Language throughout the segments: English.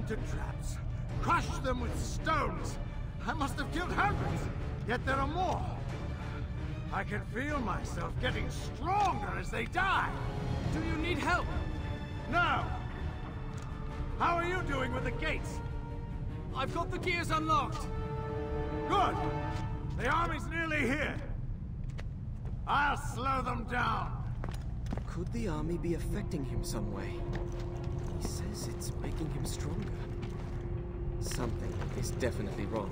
into traps, crushed them with stones. I must have killed hundreds, yet there are more. I can feel myself getting stronger as they die. Do you need help? No. How are you doing with the gates? I've got the gears unlocked. Good. The army's nearly here. I'll slow them down. Could the army be affecting him some way? He says it's making him stronger. Something is definitely wrong.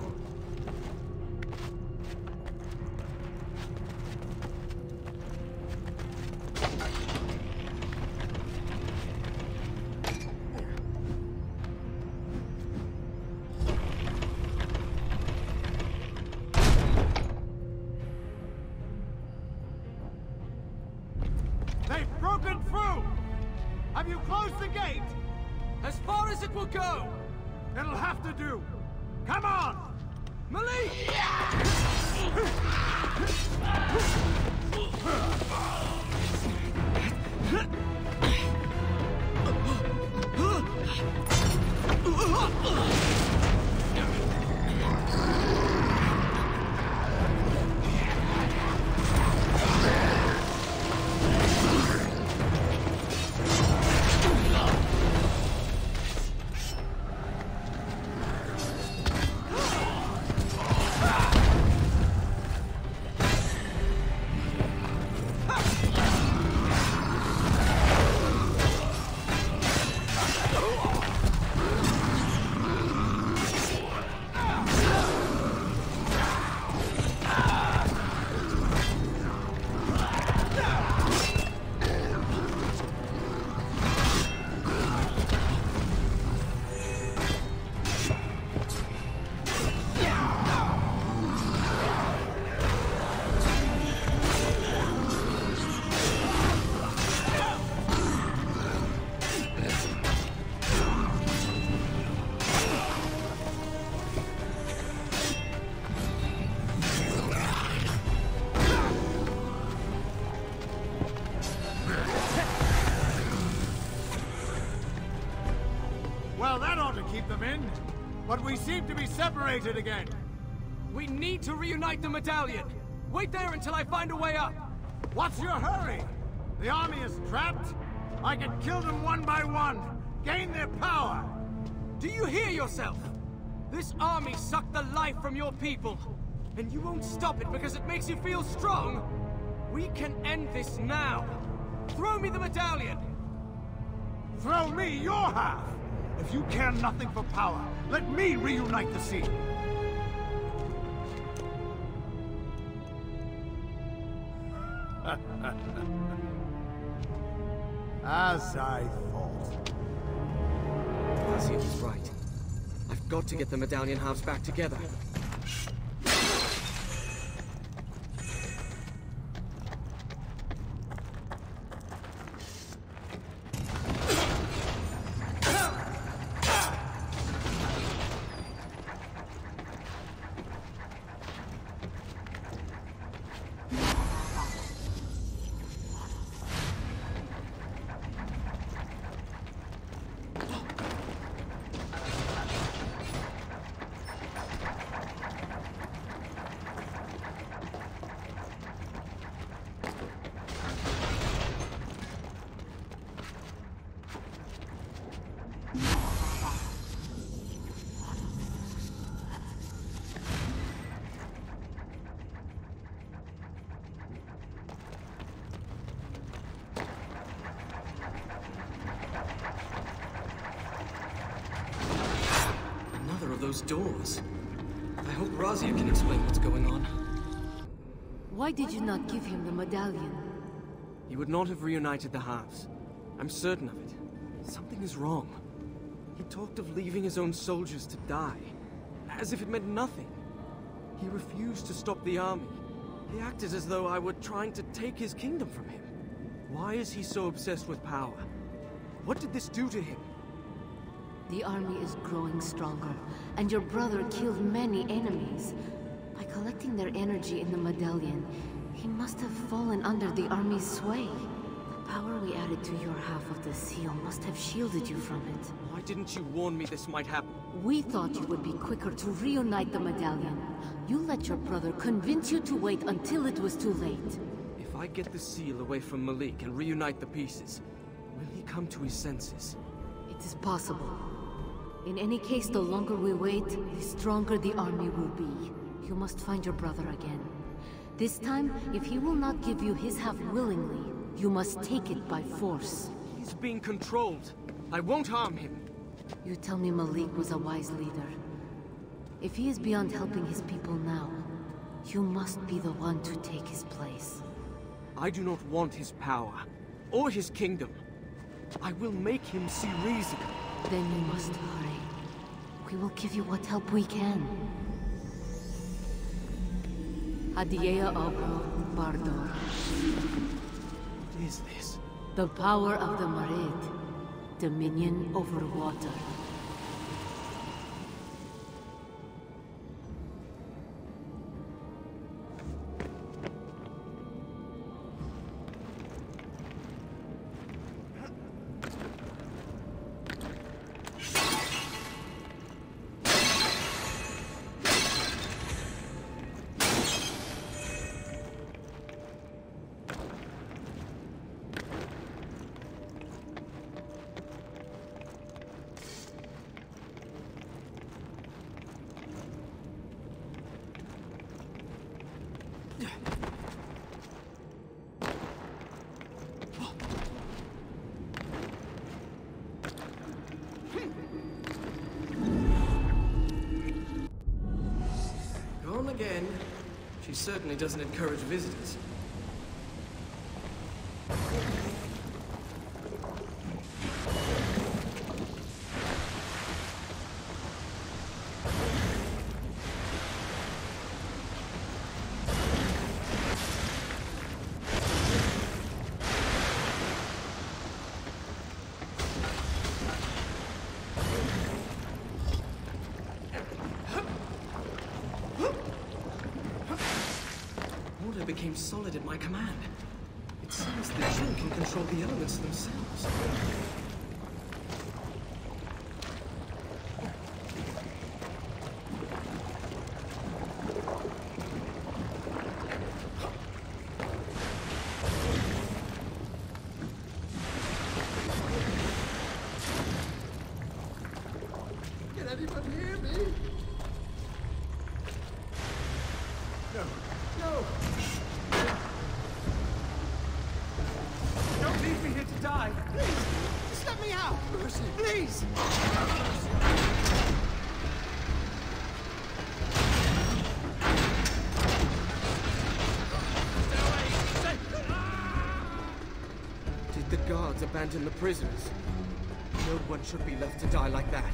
They've broken through! Have you closed the gate? As far as it will go! It'll have to do. Come on! Malik! Well, that ought to keep them in. But we seem to be separated again. We need to reunite the medallion. Wait there until I find a way up. What's your hurry? The army is trapped. I can kill them one by one, gain their power. Do you hear yourself? This army sucked the life from your people. And you won't stop it because it makes you feel strong. We can end this now. Throw me the medallion. Throw me your half. If you care nothing for power, let me reunite the scene. As I thought. Razia was right. I've got to get the medallion halves back together. Those doors. I hope Razia can explain what's going on. Why did you not give him the medallion? He would not have reunited the halves. I'm certain of it. Something is wrong. He talked of leaving his own soldiers to die, as if it meant nothing. He refused to stop the army. He acted as though I were trying to take his kingdom from him. Why is he so obsessed with power? What did this do to him? The army is growing stronger, and your brother killed many enemies. By collecting their energy in the medallion, he must have fallen under the army's sway. power we added to your half of the seal must have shielded you from it. Why didn't you warn me this might happen? We thought you would be quicker to reunite the medallion. You let your brother convince you to wait until it was too late. If I get the seal away from Malik and reunite the pieces, will he come to his senses? It is possible. In any case, the longer we wait, the stronger the army will be. You must find your brother again. This time, if he will not give you his half willingly, you must take it by force. He's being controlled. I won't harm him. You tell me Malik was a wise leader. If he is beyond helping his people now, you must be the one to take his place. I do not want his power, or his kingdom. I will make him see reason. Then you must hurry. We will give you what help we can. Adiea Ogo Bardor. What is this? The power of the Marid. Dominion over water. Gone again. She certainly doesn't encourage visitors. Water became solid at my command. It seems the Jinn can control the elements themselves. Can anybody hear me? No. No! Don't leave me here to die! Please! Just let me out! Mercy! Please! Did the guards abandon the prisoners? No one should be left to die like that.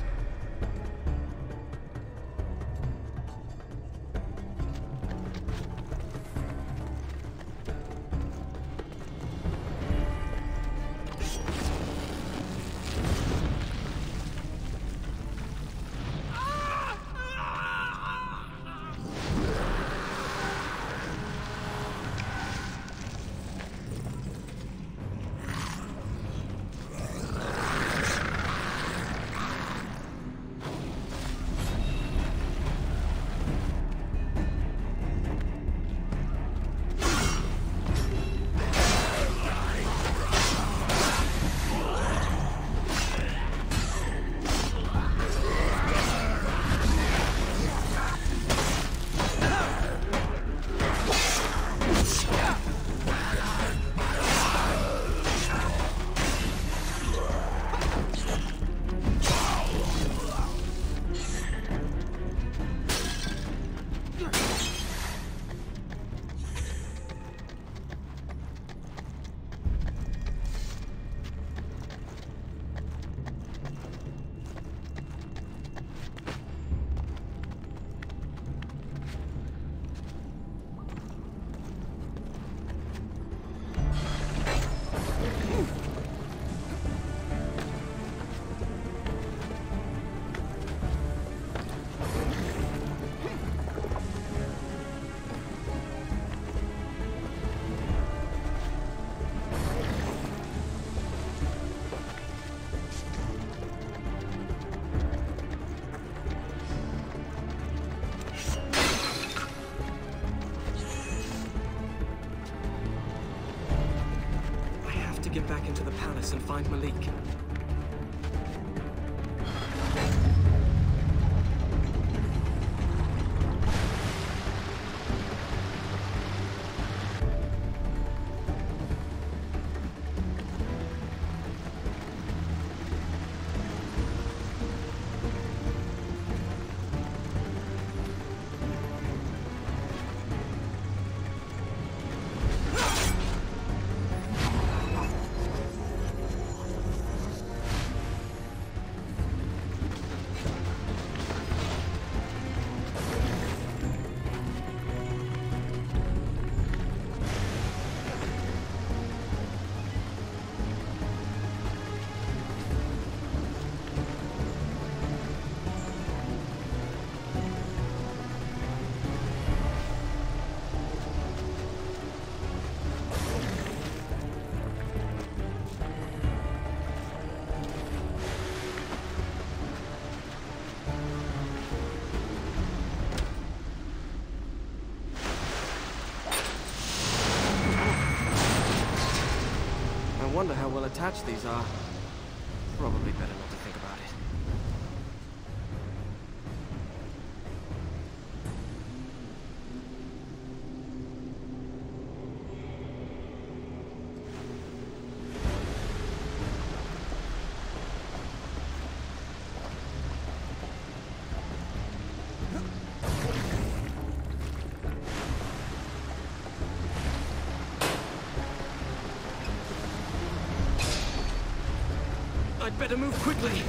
back into the palace and find Malik. I wonder how well attached these are. Probably better not to think about it. I'd better move quickly.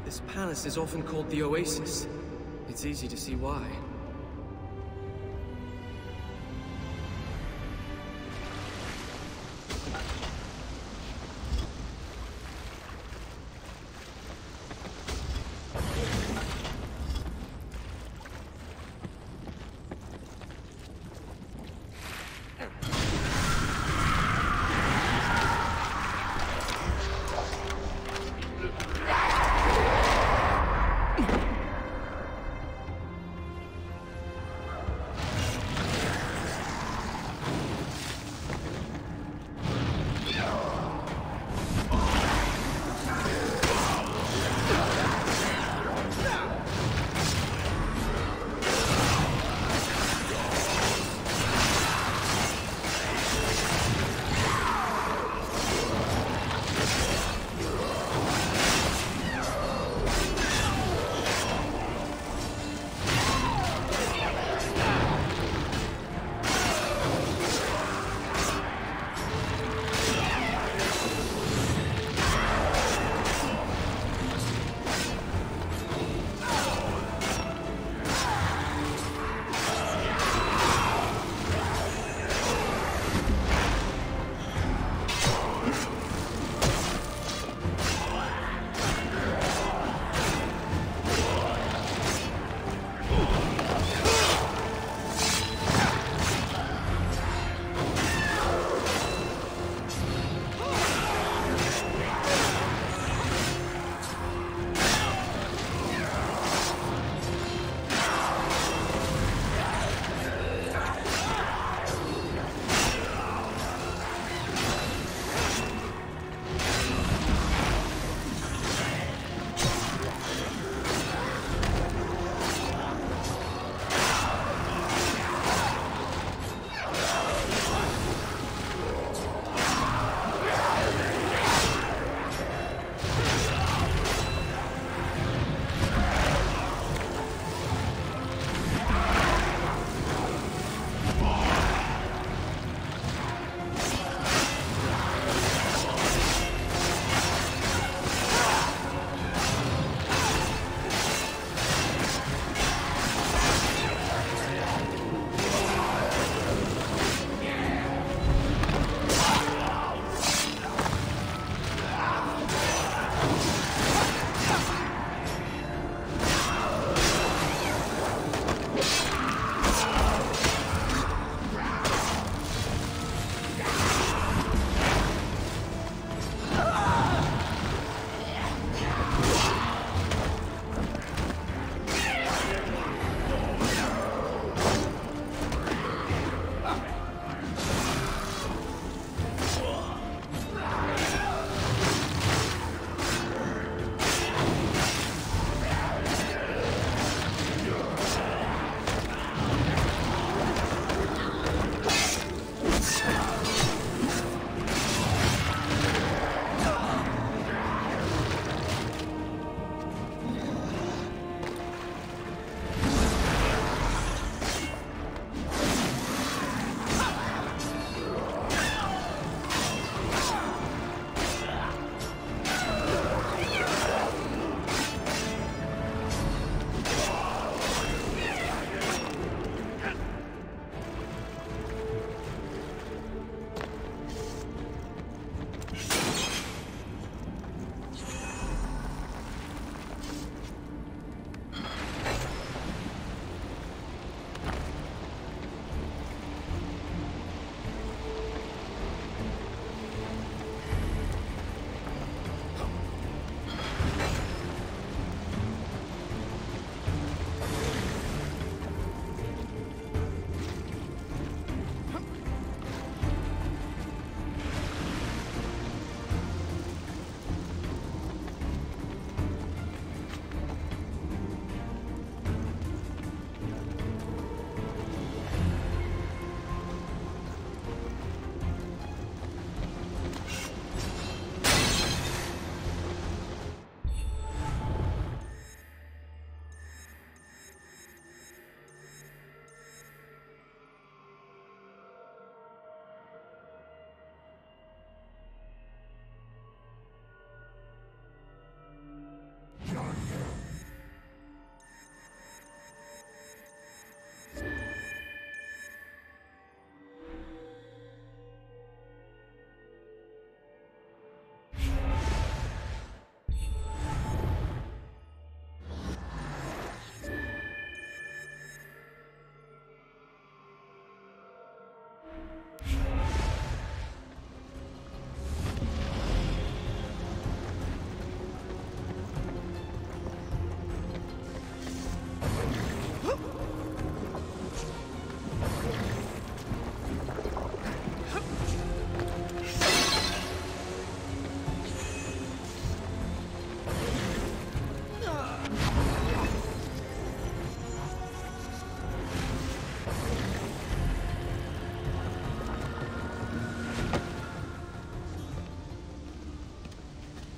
This palace is often called the Oasis. It's easy to see why.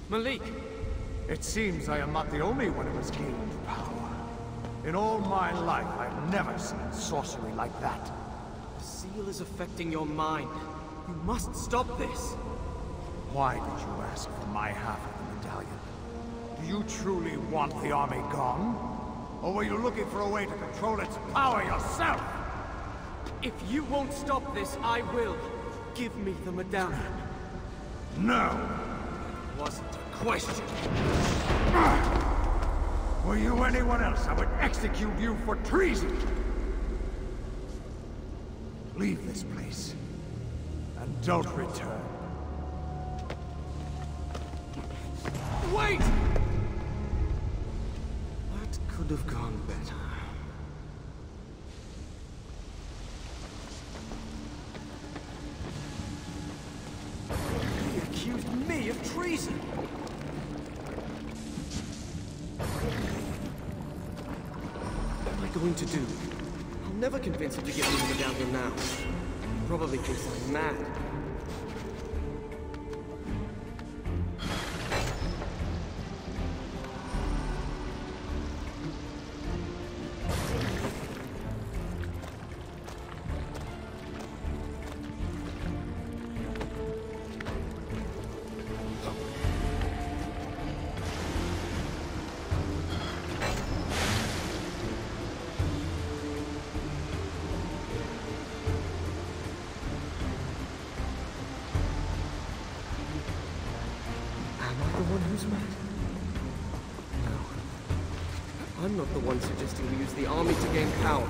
Malik! It seems I am not the only one who has gained power. In all my life, I've never seen sorcery like that. The seal is affecting your mind. You must stop this. Why did you ask for my half of the medallion? Do you truly want the army gone? Or were you looking for a way to control its power yourself? If you won't stop this, I will. Give me the medallion. No! Wasn't a question. Were you anyone else, I would execute you for treason! Leave this place. And don't return. Wait! That could have gone better. He accused me of treason! What am I going to do? I'll never convince him to give me the medallion now. He probably thinks I'm mad. I'm not the one suggesting we use the army to gain power.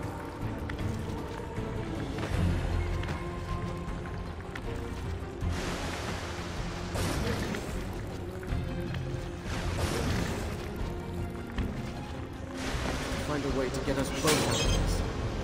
Find a way to get us both out of this.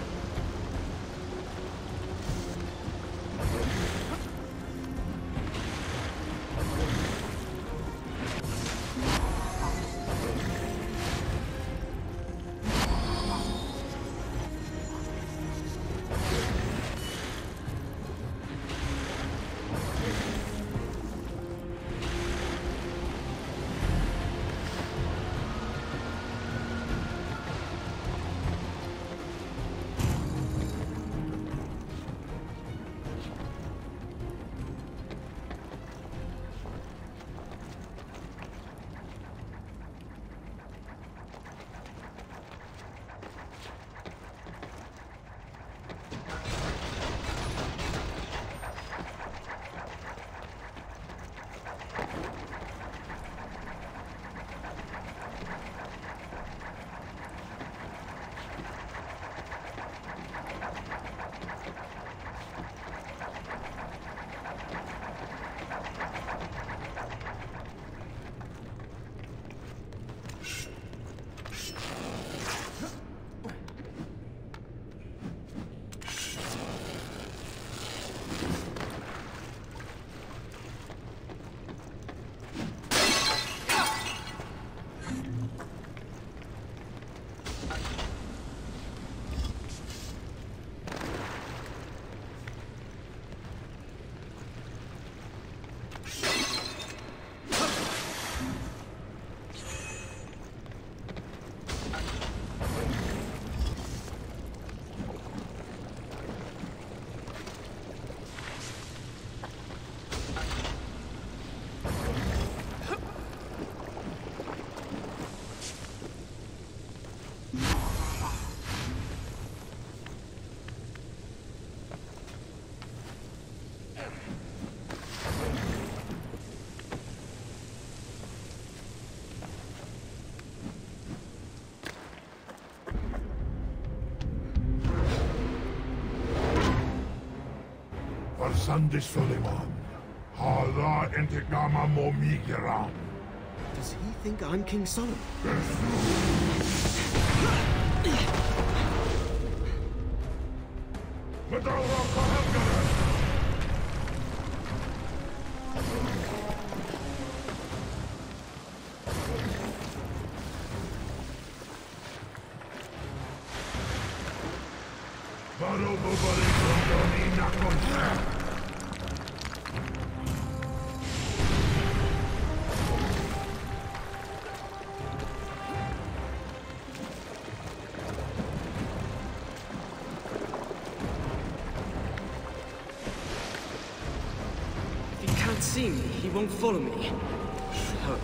Sandi Suleiman. Hala intikama mo migiran. Does he think I'm King Solomon? see me, he won't follow me. Hope.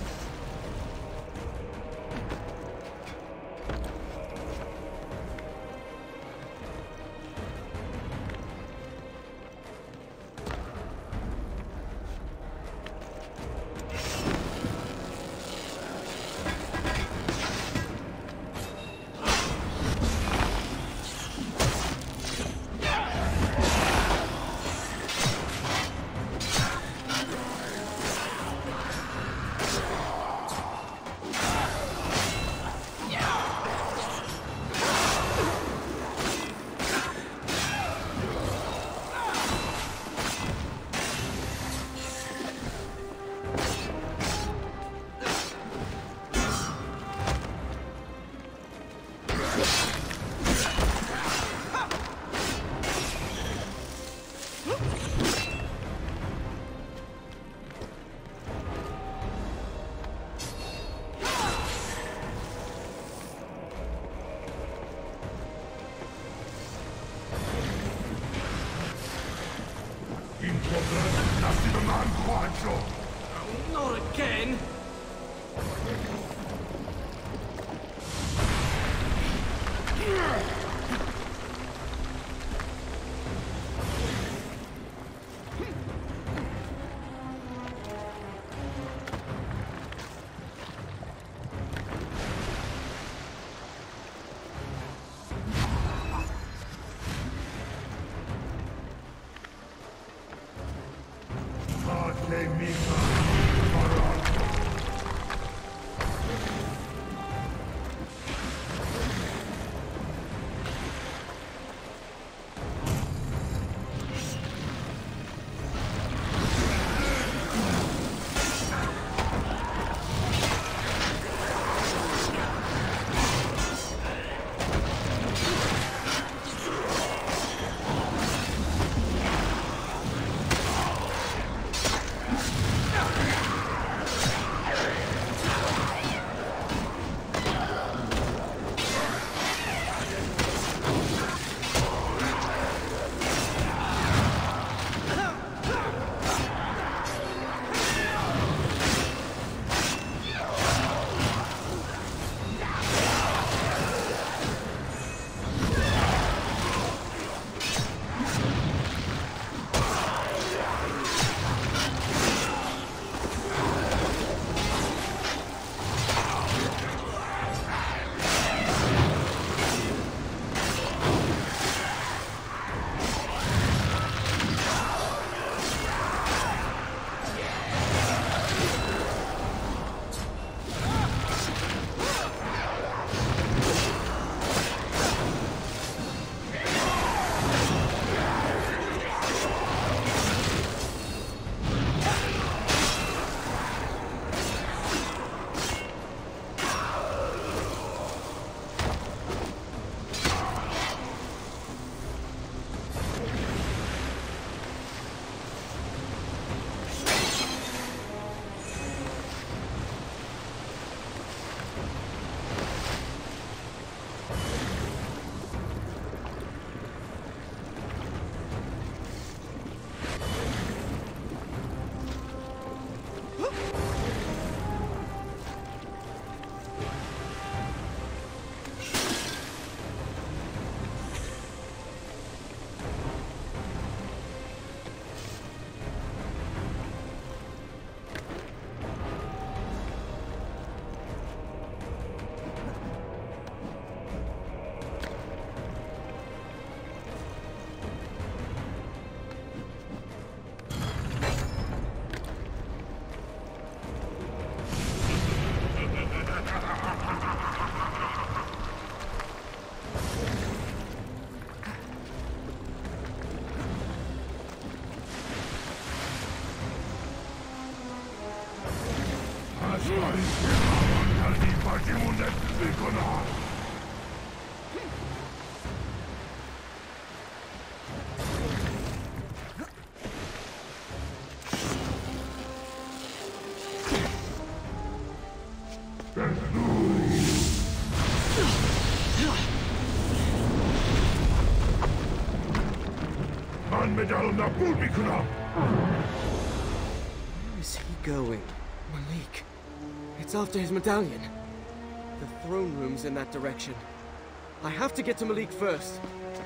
Not again! medal na pulbikuna! going? Malik. It's after his medallion. The throne room's in that direction. I have to get to Malik first.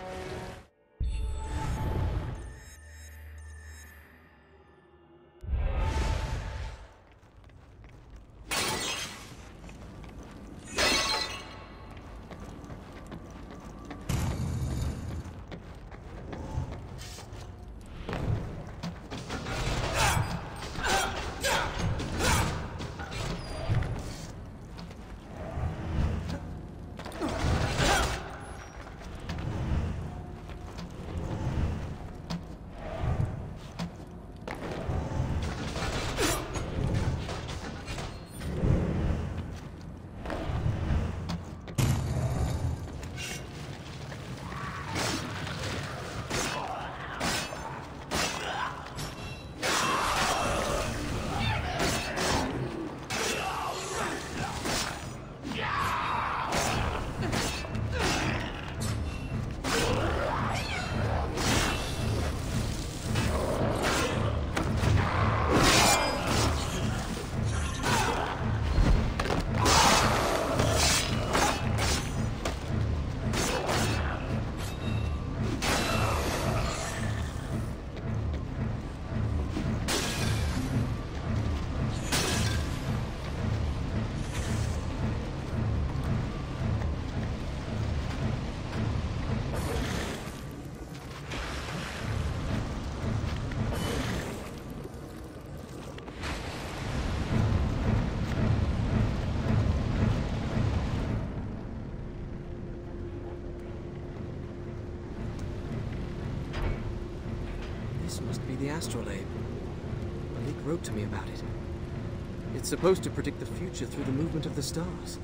This must be the astrolabe. Malik wrote to me about it. It's supposed to predict the future through the movement of the stars.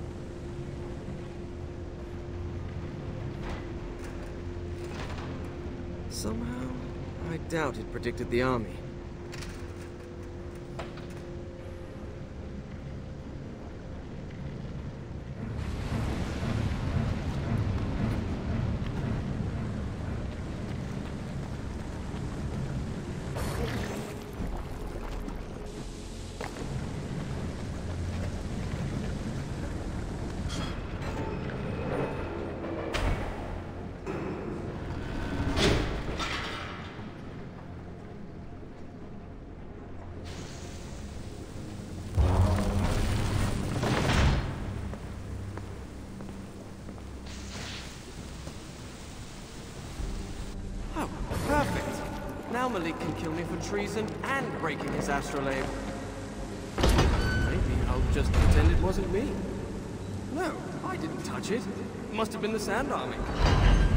Somehow, I doubt it predicted the army. Now Malik can kill me for treason and breaking his astrolabe. Maybe I'll just pretend it wasn't me. No, I didn't touch it. It must have been the Sand Army.